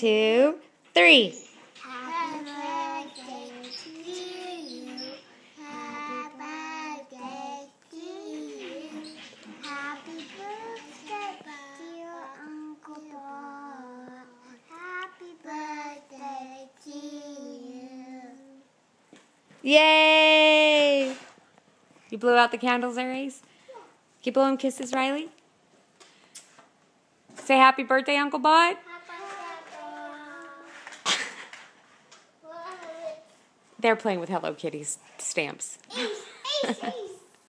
2, 3. Happy birthday to you. Happy birthday to you. Happy birthday, dear Uncle Todd. Happy birthday to you. Yay! You blew out the candles, Aries? You blow him kisses, Riley? Say happy birthday, Uncle Bod. They're playing with Hello Kitty stamps. Ace.